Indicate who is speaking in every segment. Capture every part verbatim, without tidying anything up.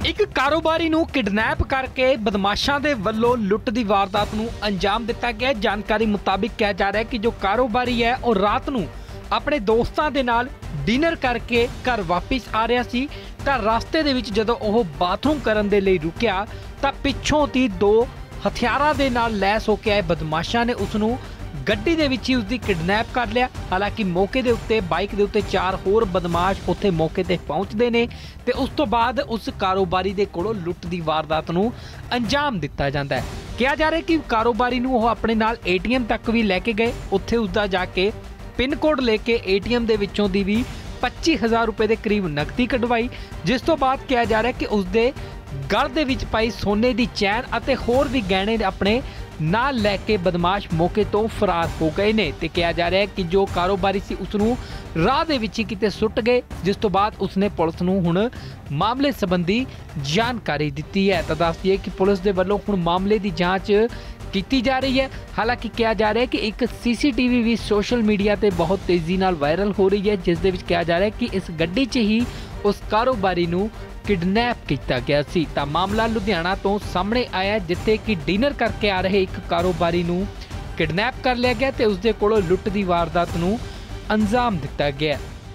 Speaker 1: ਇੱਕ ਕਾਰੋਬਾਰੀ ਨੂੰ ਕਿਡਨੈਪ ਕਰਕੇ ਬਦਮਾਸ਼ਾਂ ਦੇ ਵੱਲੋਂ ਲੁੱਟ ਦੀ ਵਾਰਦਾਤ ਨੂੰ ਅੰਜਾਮ ਦਿੱਤਾ ਗਿਆ। ਜਾਣਕਾਰੀ ਮੁਤਾबिक ਕਿਹਾ ਜਾ ਰਿਹਾ ਹੈ ਕਿ ਜੋ ਕਾਰੋਬਾਰੀ ਹੈ ਉਹ ਰਾਤ ਨੂੰ ਆਪਣੇ ਦੋਸਤਾਂ ਦੇ ਨਾਲ ਡਿਨਰ ਕਰਕੇ ਘਰ ਵਾਪਸ ਆ ਰਿਹਾ ਸੀ ਤਾਂ ਰਸਤੇ ਦੇ ਵਿੱਚ ਜਦੋਂ ਉਹ ਬਾਥਰੂਮ ਕਰਨ ਦੇ ਲਈ ਰੁਕਿਆ ਤਾਂ ਪਿੱਛੋਂ ਦੀ ਦੋ ਹਥਿਆਰਾਂ ਦੇ ਨਾਲ ਲੈਸ ਹੋ ਕੇ ਆਏ ਬਦਮਾਸ਼ਾਂ ਨੇ ਉਸ ਨੂੰ ਗੱਡੀ ਦੇ ਵਿੱਚ ਹੀ ਉਸਦੀ ਕਿਡਨੈਪ ਕਰ ਲਿਆ। ਹਾਲਾਂਕਿ ਮੌਕੇ ਦੇ ਉੱਤੇ ਬਾਈਕ ਦੇ ਉੱਤੇ ਚਾਰ ਹੋਰ ਬਦਮਾਸ਼ ਉੱਥੇ ਮੌਕੇ ਤੇ ਪਹੁੰਚਦੇ ਨੇ ਤੇ ਉਸ ਤੋਂ ਬਾਅਦ ਉਸ ਕਾਰੋਬਾਰੀ ਦੇ ਕੋਲੋਂ ਲੁੱਟ ਦੀ ਵਾਰਦਾਤ ਨੂੰ ਅੰਜਾਮ ਦਿੱਤਾ ਜਾਂਦਾ ਹੈ। ਕਿਹਾ ਜਾ ਰਿਹਾ ਕਿ ਕਾਰੋਬਾਰੀ ਨੂੰ ਉਹ ਆਪਣੇ ਨਾਲ ਏਟੀਐਮ ਤੱਕ ਵੀ ਲੈ ਕੇ ਗਏ, ਉੱਥੇ ਉਸਦਾ ਜਾ ਕੇ ਪਿੰਨ ਕੋਡ ਲੈ ਕੇ ਏਟੀਐਮ ਦੇ ਵਿੱਚੋਂ ਦੀ ਵੀ ਪੱਚੀ ਹਜ਼ਾਰ ਰੁਪਏ ਦੇ ਕਰੀਬ ਨਕਦੀ ਕਢਵਾਈ, ਜਿਸ ਤੋਂ ਬਾਅਦ ਕਿਹਾ ਜਾ ਰਿਹਾ ਕਿ ਉਸਦੇ ਗਲ ਦੇ ਵਿੱਚ ਪਾਈ ਸੋਨੇ ਦੀ ਚੈਨ ਅਤੇ ਹੋਰ ਵੀ ਗਹਿਣੇ ਆਪਣੇ ਨਾਲ ਲੈ ਕੇ ਬਦਮਾਸ਼ ਮੌਕੇ ਤੋਂ ਫਰਾਰ ਹੋ ਗਏ ਨੇ ਤੇ ਕਿਹਾ ਜਾ ਰਿਹਾ ਹੈ ਕਿ ਜੋ ਕਾਰੋਬਾਰੀ ਸੀ ਉਸ ਨੂੰ ਰਾਹ ਦੇ ਵਿੱਚ ਹੀ ਕਿਤੇ ਸੁੱਟ ਗਏ, ਜਿਸ ਤੋਂ ਬਾਅਦ ਉਸਨੇ ਪੁਲਿਸ ਨੂੰ ਹੁਣ ਮਾਮਲੇ ਸੰਬੰਧੀ ਜਾਣਕਾਰੀ ਦਿੱਤੀ ਹੈ। ਤਾਂ ਦੱਸ ਦਈਏ ਕਿ ਪੁਲਿਸ ਦੇ ਵੱਲੋਂ ਹੁਣ ਮਾਮਲੇ ਦੀ ਜਾਂਚ ਕੀਤੀ ਜਾ ਰਹੀ ਹੈ। ਹਾਲਾਂਕਿ ਕਿਹਾ ਜਾ ਰਿਹਾ ਹੈ ਕਿ ਇੱਕ ਸੀਸੀਟੀਵੀ ਵੀ ਸੋਸ਼ਲ ਮੀਡੀਆ ਤੇ ਬਹੁਤ ਤੇਜ਼ੀ ਨਾਲ ਵਾਇਰਲ ਹੋ ਰਹੀ ਹੈ, ਜਿਸ ਦੇ ਵਿੱਚ ਕਿਹਾ ਜਾ ਰਿਹਾ ਹੈ ਕਿ ਇਸ ਗੱਡੀ 'ਚ ਹੀ ਉਸ ਕਾਰੋਬਾਰੀ ਨੂੰ ਕਿਡਨੈਪ ਕੀਤਾ ਗਿਆ ਸੀ। ਤਾਂ ਮਾਮਲਾ ਲੁਧਿਆਣਾ ਤੋਂ ਸਾਹਮਣੇ ਆਇਆ ਜਿੱਥੇ ਕਿ ਡਿਨਰ ਕਰਕੇ ਆ ਰਹੇ ਇੱਕ ਕਾਰੋਬਾਰੀ ਨੂੰ ਕਿਡਨੈਪ ਕਰ ਲਿਆ ਗਿਆ ਤੇ ਉਸਦੇ ਕੋਲੋਂ ਲੁੱਟ ਦੀ ਵਾਰਦਾਤ ਨੂੰ ਅੰਜਾਮ ਦਿੱਤਾ ਗਿਆ।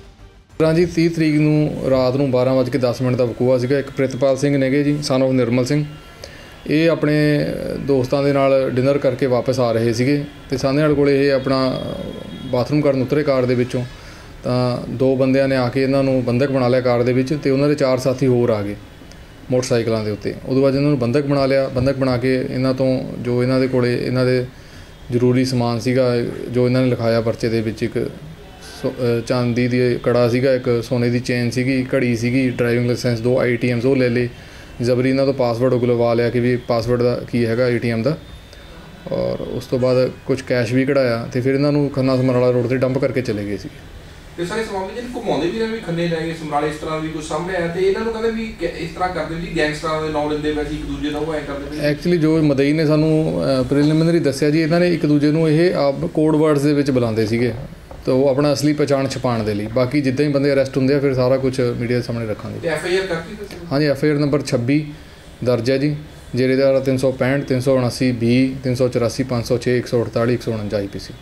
Speaker 2: ਜੀ ਤੀਹ ਤਰੀਕ ਨੂੰ ਰਾਤ ਨੂੰ ਬਾਰਾਂ ਵੱਜ ਕੇ ਦਸ ਮਿੰਟ ਦਾ ਵਕੂਆ ਸੀਗਾ। ਇੱਕ ਪ੍ਰਿਤਪਾਲ ਸਿੰਘ ਨੇਗੇ ਜੀ ਸਨ ਆਫ ਨਿਰਮਲ ਸਿੰਘ, ਇਹ ਆਪਣੇ ਦੋਸਤਾਂ ਦੇ ਨਾਲ ਡਿਨਰ ਕਰਕੇ ਵਾਪਸ ਆ ਰਹੇ ਸੀਗੇ ਤੇ ਸਾਹਮਣੇ ਵਾਲੇ ਕੋਲ ਇਹ ਆਪਣਾ ਬਾਥਰੂਮ ਕਰਨ ਉਤਰੇ ਕਾਰ ਦੇ ਵਿੱਚੋਂ ਤਾਂ ਦੋ ਬੰਦਿਆਂ ਨੇ ਆ ਕੇ ਇਹਨਾਂ ਨੂੰ ਬੰਦਕ ਬਣਾ ਲਿਆ ਕਾਰ ਦੇ ਵਿੱਚ ਤੇ ਉਹਨਾਂ ਦੇ ਚਾਰ ਸਾਥੀ ਹੋਰ ਆ ਗਏ ਮੋਟਰਸਾਈਕਲਾਂ ਦੇ ਉੱਤੇ। ਉਦੋਂ ਬਾਅਦ ਇਹਨਾਂ ਨੂੰ ਬੰਦਕ ਬਣਾ ਲਿਆ। ਬੰਦਕ ਬਣਾ ਕੇ ਇਹਨਾਂ ਤੋਂ ਜੋ ਇਹਨਾਂ ਦੇ ਕੋਲੇ ਇਹਨਾਂ ਦੇ ਜ਼ਰੂਰੀ ਸਮਾਨ ਸੀਗਾ, ਜੋ ਇਹਨਾਂ ਨੇ ਲਿਖਾਇਆ ਪਰਚੇ ਦੇ ਵਿੱਚ, ਇੱਕ ਚਾਂਦੀ ਦੀ ਕੜਾ ਸੀਗਾ, ਇੱਕ ਸੋਨੇ ਦੀ ਚੇਨ ਸੀਗੀ, ਘੜੀ ਸੀਗੀ, ਡਰਾਈਵਿੰਗ ਲਾਇਸੈਂਸ, ਦੋ ਆਈ ਟੀ ਐਮਸ ਉਹ ਲੈ ਲਏ। ਜ਼ਬਰੀ ਇਹਨਾਂ ਤੋਂ ਪਾਸਵਰਡ ਉਗਲਵਾ ਲਿਆ ਕਿ ਵੀ ਪਾਸਵਰਡ ਦਾ ਕੀ ਹੈਗਾ ਏ ਟੀ ਐਮ ਦਾ, ਔਰ ਉਸ ਤੋਂ ਬਾਅਦ ਕੁਝ ਕੈਸ਼ ਵੀ ਕਢਾਇਆ ਤੇ ਫਿਰ ਇਹਨਾਂ ਨੂੰ ਖੰਨਾ ਸਮਰਾਲਾ ਰੋਡ 'ਤੇ ਡੰਪ ਕਰਕੇ ਚਲੇ ਗਏ ਸੀ।
Speaker 3: ਤੇ ਸਾਰੇ ਮਾਮਲੇ ਜਿਹੜੇ ਘੁਮਾਉਂਦੇ ਵੀ ਨੇ ਵੀ ਖੰਨੇ ਲੈ ਗਏ ਸਮਰਾਲੇ, ਇਸ ਤਰ੍ਹਾਂ ਵੀ ਕੁਝ ਸਾਹਮਣੇ ਆਇਆ ਤੇ ਇਹਨਾਂ ਨੂੰ ਕਹਿੰਦੇ ਵੀ ਇਸ ਤਰ੍ਹਾਂ ਕਰਦੇ ਵੀ ਗੈਂਗਸਟਰਾਂ ਦੇ ਨਾਂ ਲੈਂਦੇ ਵੈਸੇ ਇੱਕ ਦੂਜੇ ਦਾ ਉਹ ਐਂ ਕਰਦੇ ਨੇ।
Speaker 2: ਐਕਚੁਅਲੀ ਜੋ ਮਦਈ ਨੇ ਸਾਨੂੰ ਪ੍ਰੀਲਿਮਿਨਰੀ ਦੱਸਿਆ ਜੀ, ਇਹਨਾਂ ਨੇ ਇੱਕ ਦੂਜੇ ਨੂੰ ਇਹ ਆਪ ਕੋਡ ਵਰਡਸ ਦੇ ਵਿੱਚ ਬੁਲਾਉਂਦੇ ਸੀਗੇ ਤਾਂ ਉਹ ਆਪਣਾ ਅਸਲੀ ਪਛਾਣ ਛੁਪਾਉਣ ਦੇ ਲਈ। ਬਾਕੀ ਜਿੱਦਾਂ ਹੀ ਬੰਦੇ ਅਰੈਸਟ ਹੁੰਦੇ ਆ ਫਿਰ ਸਾਰਾ ਕੁਝ ਮੀਡੀਆ ਦੇ ਸਾਹਮਣੇ ਰੱਖਾਂਗੇ।
Speaker 3: ਤੇ ਐਫ ਆਈ ਆਰ ਕਰਤੀ ਤੁਸੀਂ?
Speaker 2: ਹਾਂਜੀ, ਐਫ ਆਈ ਆਰ ਨੰਬਰ ਛੱਬੀ ਦਰਜ ਹੈ ਜੀ, ਜੇਰੇ ਦਾ ਤਿੰਨ ਸੌ ਪੈਂਹਠ, ਤਿੰਨ ਸੌ ਉਣਾਸੀ, ਵੀਹ, ਤਿੰਨ ਸੌ ਚੁਰਾਸੀ, ਪੰਜ ਸੌ ਛੇ, ਇੱਕ ਸੌ ਅਠਤਾਲੀ, ਇੱਕ ਸੌ ਉਣੰਜਾ ਆਈ ਪੀ ਸੀ।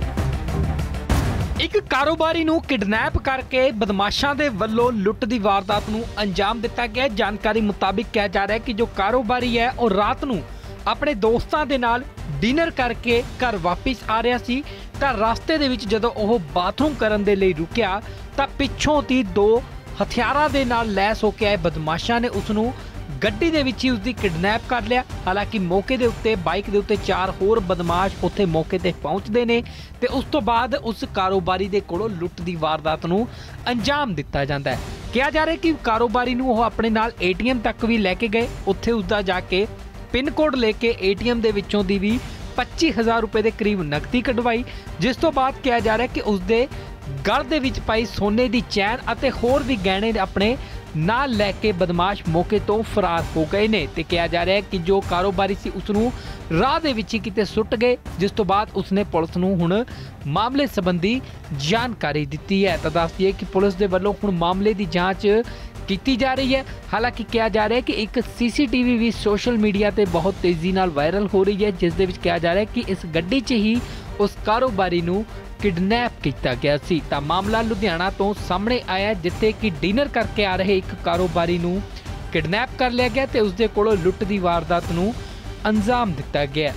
Speaker 1: ਇੱਕ ਕਾਰੋਬਾਰੀ ਨੂੰ ਕਿਡਨੈਪ ਕਰਕੇ ਬਦਮਾਸ਼ਾਂ ਦੇ ਵੱਲੋਂ ਲੁੱਟ ਦੀ ਵਾਰਦਾਤ ਨੂੰ ਅੰਜਾਮ ਦਿੱਤਾ ਗਿਆ। ਜਾਣਕਾਰੀ ਮੁਤਾबिक ਕਿਹਾ ਜਾ ਰਿਹਾ ਹੈ ਕਿ ਜੋ ਕਾਰੋਬਾਰੀ ਹੈ ਉਹ ਰਾਤ ਨੂੰ ਆਪਣੇ ਦੋਸਤਾਂ ਦੇ ਨਾਲ ਡਿਨਰ ਕਰਕੇ ਘਰ ਵਾਪਸ ਆ ਰਿਹਾ ਸੀ ਤਾਂ ਰਸਤੇ ਦੇ ਵਿੱਚ ਜਦੋਂ ਉਹ ਬਾਥਰੂਮ ਕਰਨ ਦੇ ਲਈ ਰੁਕਿਆ ਤਾਂ ਪਿੱਛੋਂ ਦੀ ਦੋ ਹਥਿਆਰਾਂ ਦੇ ਨਾਲ ਲੈਸ ਹੋ ਕੇ ਆਏ ਬਦਮਾਸ਼ਾਂ ਨੇ ਉਸ ਨੂੰ ਗੱਡੀ ਦੇ ਵਿੱਚ ਹੀ ਉਸਦੀ ਕਿਡਨੈਪ ਕਰ ਲਿਆ। ਹਾਲਾਂਕਿ ਮੌਕੇ ਦੇ ਉੱਤੇ ਬਾਈਕ ਦੇ ਉੱਤੇ ਚਾਰ ਹੋਰ ਬਦਮਾਸ਼ ਉੱਥੇ ਮੌਕੇ ਤੇ ਪਹੁੰਚਦੇ ਨੇ ਤੇ ਉਸ ਤੋਂ ਬਾਅਦ ਉਸ ਕਾਰੋਬਾਰੀ ਦੇ ਕੋਲੋਂ ਲੁੱਟ ਦੀ ਵਾਰਦਾਤ ਨੂੰ ਅੰਜਾਮ ਦਿੱਤਾ ਜਾਂਦਾ ਹੈ। ਕਿਹਾ ਜਾ ਰਿਹਾ ਕਿ ਕਾਰੋਬਾਰੀ ਨੂੰ ਉਹ ਆਪਣੇ ਨਾਲ ਏਟੀਐਮ ਤੱਕ ਵੀ ਲੈ ਕੇ ਗਏ, ਉੱਥੇ ਉਸਦਾ ਜਾ ਕੇ ਪਿੰਨ ਕੋਡ ਲੈ ਕੇ ਏਟੀਐਮ ਦੇ ਵਿੱਚੋਂ ਦੀ ਵੀ ਪੱਚੀ ਹਜ਼ਾਰ ਰੁਪਏ ਦੇ ਕਰੀਬ ਨਕਦੀ ਕਢਵਾਈ, ਜਿਸ ਤੋਂ ਬਾਅਦ ਕਿਹਾ ਜਾ ਰਿਹਾ ਕਿ ਉਸਦੇ ਗਲ ਦੇ ਵਿੱਚ ਪਾਈ ਸੋਨੇ ਦੀ ਚੈਨ ਅਤੇ ਹੋਰ ਵੀ ਗਹਿਣੇ ਆਪਣੇ ਨਾਲ ਲੈ ਕੇ ਬਦਮਾਸ਼ ਮੌਕੇ ਤੋਂ ਫਰਾਰ ਹੋ ਗਏ ਨੇ ਤੇ ਕਿਹਾ ਜਾ ਰਿਹਾ ਹੈ ਕਿ ਜੋ ਕਾਰੋਬਾਰੀ ਸੀ ਉਸ ਨੂੰ ਰਾਹ ਦੇ ਵਿੱਚ ਹੀ ਕਿਤੇ ਸੁੱਟ ਗਏ, ਜਿਸ ਤੋਂ ਬਾਅਦ ਉਸਨੇ ਪੁਲਿਸ ਨੂੰ ਹੁਣ ਮਾਮਲੇ ਸੰਬੰਧੀ ਜਾਣਕਾਰੀ ਦਿੱਤੀ ਹੈ। ਤਾਂ ਦੱਸ ਦਈਏ ਕਿ ਪੁਲਿਸ ਦੇ ਵੱਲੋਂ ਹੁਣ ਮਾਮਲੇ ਦੀ ਜਾਂਚ ਕੀਤੀ ਜਾ ਰਹੀ ਹੈ। ਹਾਲਾਂਕਿ ਕਿਹਾ ਜਾ ਰਿਹਾ ਹੈ ਕਿ ਇੱਕ ਸੀਸੀਟੀਵੀ ਵੀ ਸੋਸ਼ਲ ਮੀਡੀਆ ਤੇ ਬਹੁਤ ਤੇਜ਼ੀ ਨਾਲ ਵਾਇਰਲ ਹੋ ਰਹੀ ਹੈ, ਜਿਸ ਦੇ ਵਿੱਚ ਕਿਹਾ ਜਾ ਰਿਹਾ ਹੈ ਕਿ ਇਸ ਗੱਡੀ 'ਚ ਹੀ ਉਸ ਕਾਰੋਬਾਰੀ ਨੂੰ ਕਿਡਨੈਪ ਕੀਤਾ ਗਿਆ ਸੀ। ਤਾਂ ਮਾਮਲਾ ਲੁਧਿਆਣਾ ਤੋਂ ਸਾਹਮਣੇ ਆਇਆ ਜਿੱਥੇ ਕਿ ਡਿਨਰ ਕਰਕੇ ਆ ਰਹੇ ਇੱਕ ਕਾਰੋਬਾਰੀ ਨੂੰ ਕਿਡਨੈਪ ਕਰ ਲਿਆ ਗਿਆ ਤੇ ਉਸਦੇ ਕੋਲੋਂ ਲੁੱਟ ਦੀ ਵਾਰਦਾਤ ਨੂੰ ਅੰਜਾਮ ਦਿੱਤਾ ਗਿਆ।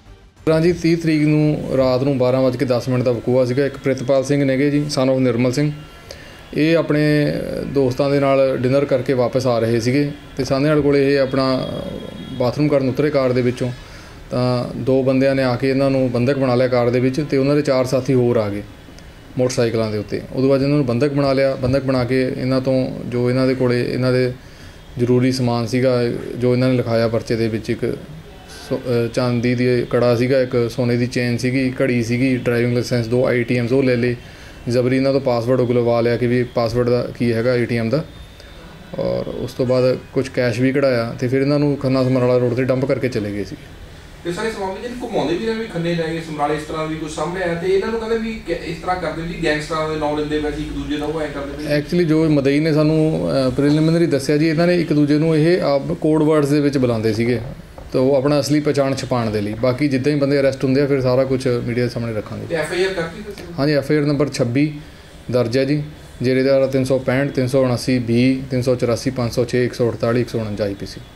Speaker 2: ਜੀ ਤੀਹ ਤਰੀਕ ਨੂੰ ਰਾਤ ਨੂੰ ਬਾਰਾਂ ਵੱਜ ਕੇ ਦਸ ਮਿੰਟ ਦਾ ਵਕੂਆ ਸੀਗਾ। ਇੱਕ ਪ੍ਰਿਤਪਾਲ ਸਿੰਘ ਨੇਗੇ ਜੀ ਸਨ ਆਫ ਨਿਰਮਲ ਸਿੰਘ, ਇਹ ਆਪਣੇ ਦੋਸਤਾਂ ਦੇ ਨਾਲ ਡਿਨਰ ਕਰਕੇ ਵਾਪਸ ਆ ਰਹੇ ਸੀਗੇ ਤੇ ਸਾਹਮਣੇ ਵਾਲੇ ਕੋਲ ਇਹ ਆਪਣਾ ਬਾਥਰੂਮ ਕਰਨ ਉਤਰੇ ਕਾਰ ਦੇ ਵਿੱਚੋਂ ਤਾਂ ਦੋ ਬੰਦਿਆਂ ਨੇ ਆ ਕੇ ਇਹਨਾਂ ਨੂੰ ਬੰਦਕ ਬਣਾ ਲਿਆ ਕਾਰ ਦੇ ਵਿੱਚ ਤੇ ਉਹਨਾਂ ਦੇ ਚਾਰ ਸਾਥੀ ਹੋਰ ਆ ਗਏ ਮੋਟਰਸਾਈਕਲਾਂ ਦੇ ਉੱਤੇ। ਉਦੋਂ ਬਾਅਦ ਇਹਨਾਂ ਨੂੰ ਬੰਦਕ ਬਣਾ ਲਿਆ। ਬੰਦਕ ਬਣਾ ਕੇ ਇਹਨਾਂ ਤੋਂ ਜੋ ਇਹਨਾਂ ਦੇ ਕੋਲੇ ਇਹਨਾਂ ਦੇ ਜ਼ਰੂਰੀ ਸਮਾਨ ਸੀਗਾ, ਜੋ ਇਹਨਾਂ ਨੇ ਲਿਖਾਇਆ ਪਰਚੇ ਦੇ ਵਿੱਚ, ਇੱਕ ਚਾਂਦੀ ਦੀ ਕੜਾ ਸੀਗਾ, ਇੱਕ ਸੋਨੇ ਦੀ ਚੇਨ ਸੀਗੀ, ਘੜੀ ਸੀਗੀ, ਡਰਾਈਵਿੰਗ ਲਾਇਸੈਂਸ, ਦੋ ਆਈ ਟੀ ਐਮਸ ਉਹ ਲੈ ਲਏ। ਜ਼ਬਰੀ ਇਹਨਾਂ ਤੋਂ ਪਾਸਵਰਡ ਉਗਲਵਾ ਲਿਆ ਕਿ ਵੀ ਪਾਸਵਰਡ ਦਾ ਕੀ ਹੈਗਾ ਏ ਟੀ ਐਮ ਦਾ, ਔਰ ਉਸ ਤੋਂ ਬਾਅਦ ਕੁਝ ਕੈਸ਼ ਵੀ ਕਢਾਇਆ ਤੇ ਫਿਰ ਇਹਨਾਂ ਨੂੰ ਖੰਨਾ ਸਮਰਾਲਾ ਰੋਡ 'ਤੇ ਡੰਪ ਕਰਕੇ ਚਲੇ ਗਏ ਸੀ।
Speaker 3: ਤੇ ਸਾਰੇ ਸਮਾਮੀ ਜੀ ਘੁਮਾਉਂਦੇ ਵੀ ਨੇ ਵੀ ਖੰਨੇ ਲੈ ਗਏ ਸਮਰਾਲੇ ਇਸ ਤਰ੍ਹਾਂ ਵੀ ਕੁਝ ਸਾਹਮਣੇ ਆਇਆ ਤੇ ਇਹਨਾਂ ਨੂੰ ਕਹਿੰਦੇ ਵੀ ਕਿ ਇਸ ਤਰ੍ਹਾਂ ਕਰਦੇ ਵੀ ਗੈਂਗਸਟਰਾਂ ਦੇ ਨਾਂ ਲੈਂਦੇ ਵੈਸੇ ਇੱਕ ਦੂਜੇ ਦਾ ਉਹ ਐ ਕਰਦੇ ਨੇ।
Speaker 2: ਐਕਚੁਅਲੀ ਜੋ ਮਦਈ ਨੇ ਸਾਨੂੰ ਪ੍ਰੀਲਿਮਿਨਰੀ ਦੱਸਿਆ ਜੀ, ਇਹਨਾਂ ਨੇ ਇੱਕ ਦੂਜੇ ਨੂੰ ਇਹ ਆਪ ਕੋਡ ਵਰਡਸ ਦੇ ਵਿੱਚ ਬੁਲਾਉਂਦੇ ਸੀਗੇ ਤਾਂ ਉਹ ਆਪਣਾ ਅਸਲੀ ਪਛਾਣ ਛੁਪਾਉਣ ਦੇ ਲਈ। ਬਾਕੀ ਜਿੱਦਾਂ ਹੀ ਬੰਦੇ ਅਰੈਸਟ ਹੁੰਦੇ ਆ ਫਿਰ ਸਾਰਾ ਕੁਝ ਮੀਡੀਆ ਦੇ ਸਾਹਮਣੇ ਰੱਖਾਂਗੇ।
Speaker 3: ਤੇ ਐਫ ਆਈ ਆਰ ਕਰਤੀ ਤੁਸੀਂ?
Speaker 2: ਹਾਂਜੀ, ਐਫ ਆਈ ਆਰ ਨੰਬਰ ਛੱਬੀ ਦਰਜ ਹੈ ਜੀ, ਜੇਰੇ ਦਾ ਤਿੰਨ ਸੌ ਪੈਂਹਠ ਤਿੰਨ ਸੌ ਉਣਾਸੀ ਵੀਹ ਤਿੰਨ ਸੌ ਚੁਰਾਸੀ ਪੰਜ ਸੌ ਛੇ ਇੱਕ ਸੌ ਅਠਤਾਲੀ ਇੱਕ ਸੌ ਉਣੰਜਾ ਆਈ ਪੀ ਸੀ।